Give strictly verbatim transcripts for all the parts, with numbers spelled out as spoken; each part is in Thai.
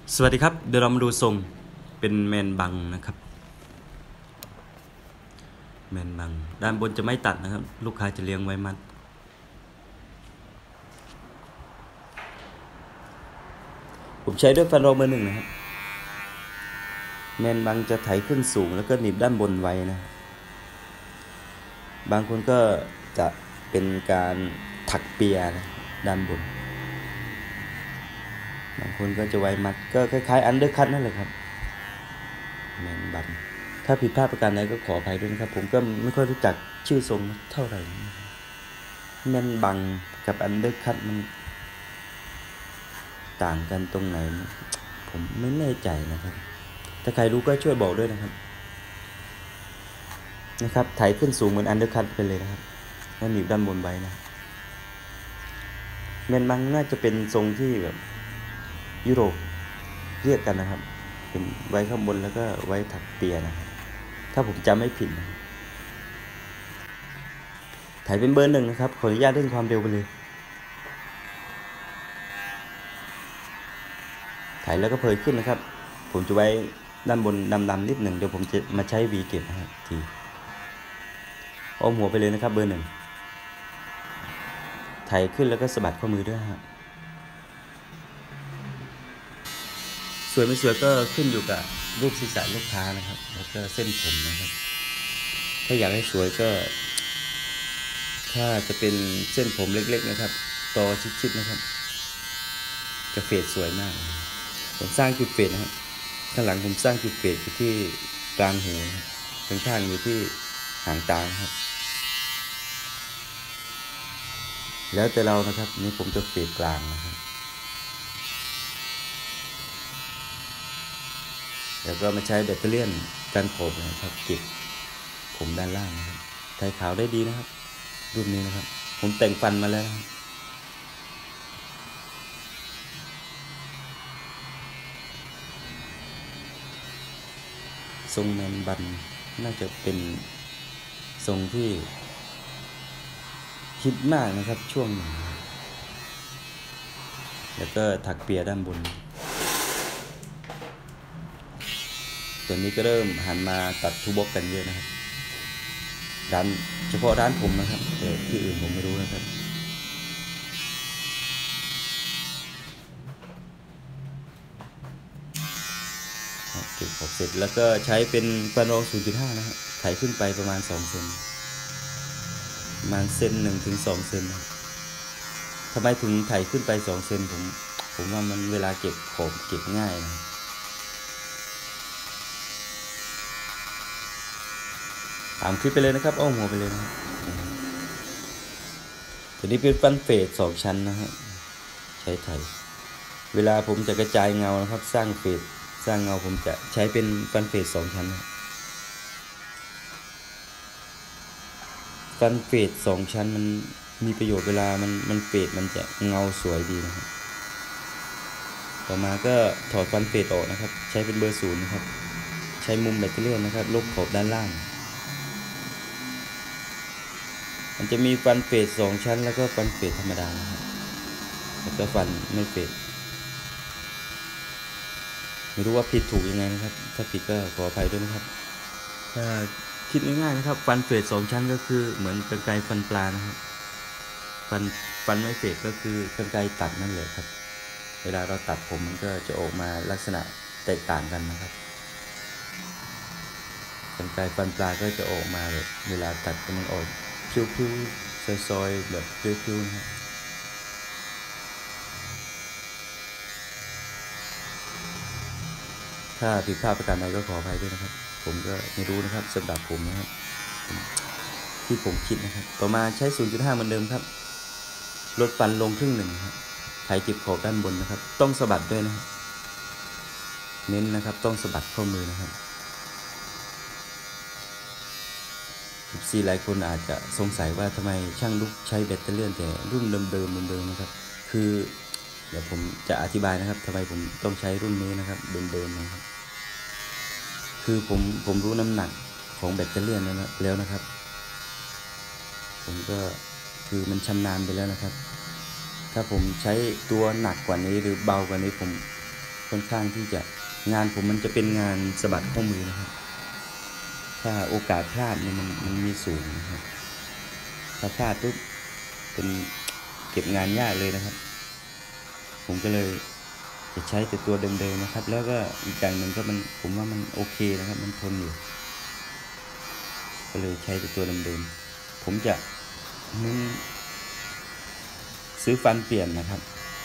สวัสดีครับเดี๋ยวเรามาดูทรงเป็นแมนบังนะครับแมนบังด้านบนจะไม่ตัดนะครับลูกค้าจะเลี้ยงไว้มัดผมใช้ด้วยฟันโรเบอร์หนึ่งนะครับแมนบังจะไถขึ้นสูงแล้วก็หนีบด้านบนไว้นะบางคนก็จะเป็นการถักเปียนะด้านบนบางคนก็จะไว้มัดก็คล้ายๆอันเดอร์คัตนั่นแหละครับแมนบังถ้าผิดพลาดประการใดก็ขออภัยด้วยนะครับผมก็ไม่ค่อยรู้จักชื่อทรงเท่าไหร่แมนบังกับอันเดอร์คัตมันต่างกันตรงไหนผมไม่แน่ใจนะครับถ้าใครรู้ก็ช่วยบอกด้วยนะครับนะครับไถขึ้นสูงเหมือนอันเดอร์คัตไปเลยนะครับแล้วหนีบด้านบนไว้นะแมนบังน่าจะเป็นทรงที่แบบยุโรปเรียกกันนะครับเป็นไว้ข้างบนแล้วก็ไว้ถักเปียนะครับถ้าผมจำไม่ผิดนะไถเป็นเบอร์หนึ่งนะครับขออนุญาตเร่งความเร็วไปเลยไถแล้วก็เพยขึ้นนะครับผมจะไว้ด้านบนดำๆนิดหนึ่งเดี๋ยวผมจะมาใช้วีเก็บนะครับทีอ้อมหัวไปเลยนะครับเบอร์หนึ่งไถขึ้นแล้วก็สะบัดข้อมือด้วยครับสวยไม่สวยก็ขึ้นอยู่กับรูปศีรษะลูกค้านะครับแล้วก็เส้นผมนะครับถ้าอยากให้สวยก็ถ้าจะเป็นเส้นผมเล็กๆนะครับต่อชิดๆนะครับจะเฟดสวยมากผมสร้างจุดเฟดนะครับข้างหลังผมสร้างจุดเฟดอยู่ที่กลางหูข้างๆอยู่ที่หางตาครับแล้วแต่เรานะครับนี่ผมจะเฟดกลางนะครับแล้วก็มาใช้แบตเตอรี่กันผมนะครับเก็บผมด้านล่างนะครับไทยขาวได้ดีนะครับรุ่นนี้นะครับผมแต่งฟันมาแล้วนะครับทรงแมนบันน่าจะเป็นทรงที่ฮิตมากนะครับช่วงหนึ่งแล้วก็ถักเปียด้านบนตอนนี้ก็เริ่มหันมาตัดทูบ็อกกันเยอะนะครับร้านเฉพาะร้านผมนะครับแต่ที่อื่นผมไม่รู้นะครับเก็บขอบเสร็จแล้วก็ใช้เป็นฟันรอง ศูนย์ จุด ห้า นะครับไถขึ้นไปประมาณสองเซนประมาณเซนหนึ่งถึงสองเซนทำไมถึงไถขึ้นไปสองเซนผมผมว่ามันเวลาเก็บขอบเก็บง่ายนะตามคลิปไปเลยนะครับอ้อมหัวไปเลยนะครับตัวนี้เป็นฟันเฟดสองชั้นนะฮะใช้ไถเวลาผมจะกระจายเงานะครับสร้างเฟดสร้างเงาผมจะใช้เป็นฟันเฟดสองชั้นฟันเฟดสองชั้นมันมีประโยชน์เวลามันมันเฟดมันจะเงาสวยดีนะครับต่อมาก็ถอดฟันเฟดออกนะครับใช้เป็นเบอร์ศูนย์นะครับใช้มุมแบตเตอรี่นะครับลบขอบด้านล่างมันจะมีฟันเฟดสองชั้นแล้วก็ฟันเฟดธรรมดานะครับแล้วก็ฟันไม่เฟดไม่รู้ว่าผิดถูกยังไงนะครับถ้าผิดก็ขออภัยด้วยนะครับถ้าคิดง่ายๆนะครับฟันเฟดสองชั้นก็คือเหมือนกรรไกรฟันปลานะครับฟันฟันไม่เฟดก็คือกรรไกรตัดนั่นแหละครับเวลาเราตัดผมมันก็จะออกมาลักษณะแตกต่างกันนะครับกรรไกรฟันปลาก็จะออกมาแบบเวลาตัดมันออกพิ้วๆซอยๆแบบพิ้วๆนะครับถ้าผิดพลาดประการใดก็ขออภัยด้วยนะครับผมก็ไม่รู้นะครับสำหรับผมนะครับที่ผมคิดนะครับต่อมาใช้ ศูนย์ จุด ห้า เหมือนเดิมครับลดฟันลงครึ่งหนึ่งครับไถเก็บขอบด้านบนนะครับต้องสะบัดด้วยนะครับเน้นนะครับต้องสะบัดข้อมือนะครับซีหลายคนอาจจะสงสัยว่าทำไมช่างลุกใช้แบตเตอรี่แต่รุ่นเดิมๆเดิมๆนะครับคือเดี๋ยวผมจะอธิบายนะครับทำไมผมต้องใช้รุ่นนี้นะครับเดิมๆนะครับคือผมผมรู้น้ำหนักของแบตเตอรี่แล้วนะครับผมก็คือมันชำนาญไปแล้วนะครับถ้าผมใช้ตัวหนักกว่านี้หรือเบากว่านี้ผมค่อนข้างที่จะงานผมมันจะเป็นงานสะบัดข้อมือนะครับถ้าโอกาสพลาดเนี่ยมันมันมีสูงนะครับถ้าพลาดปุ๊บเป็นเก็บงานยากเลยนะครับผมก็เลยจะใช้แต่ตัวเดิมๆนะครับ แล้วก็อีกอย่างหนึ่งก็มันผมว่ามันโอเคนะครับมันทนอยู่ก็เลยใช้แต่ตัวเดิมๆผมจะเน้นซื้อฟันเปลี่ยนนะครับ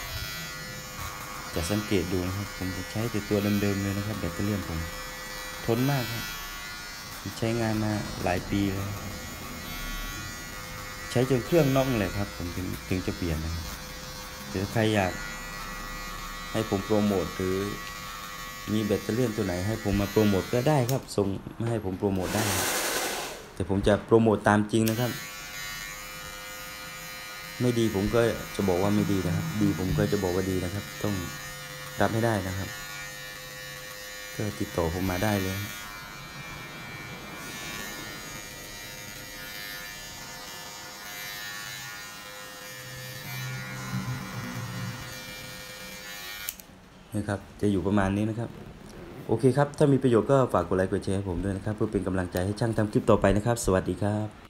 จะสังเกตดูนะครับผมจะใช้แต่ตัวเดิมๆเลยนะครับแบตเตอรี่ผมทนมากครับใช้งานมาหลายปีแล้วใช้จนเครื่องน็อกเลยครับผมถึงถึงจะเปลี่ยนนะครับหรือใครอยากให้ผมโปรโมทหรือมีแบตเตอรี่ตัวไหนให้ผมมาโปรโมทก็ได้ครับส่งมาให้ผมโปรโมทได้แต่ผมจะโปรโมทตามจริงนะครับไม่ดีผมก็จะบอกว่าไม่ดีนะครับดีผมก็จะบอกว่าดีนะครับต้องรับให้ได้นะครับก็ติดต่อผมมาได้เลยนะครับจะอยู่ประมาณนี้นะครับโอเคครับถ้ามีประโยชน์ก็ฝากกดไลค์กดแชร์ให้ผมด้วยนะครับเพื่อเป็นกำลังใจให้ช่างทำคลิปต่อไปนะครับสวัสดีครับ